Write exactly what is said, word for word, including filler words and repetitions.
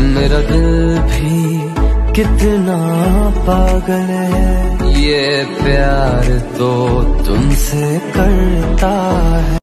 मेरा दिल भी कितना पागल है, ये प्यार तो तुमसे करता है।